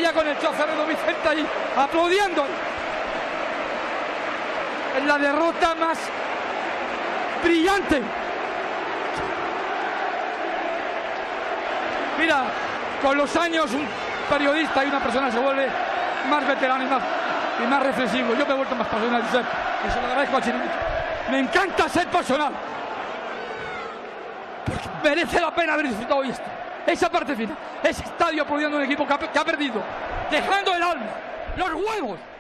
estaría con el chofer de Vicente ahí aplaudiendo. Es la derrota más brillante. Mira, con los años un periodista y una persona se vuelve más veterano y más reflexivo. Yo me he vuelto más pasional, Josep, y se lo agradezco al Chiringuito. Me encanta ser pasional, porque merece la pena haber disfrutado hoy esto. Esa parte final, ese estadio aplaudiendo a un equipo que ha perdido, dejando el alma, los huevos.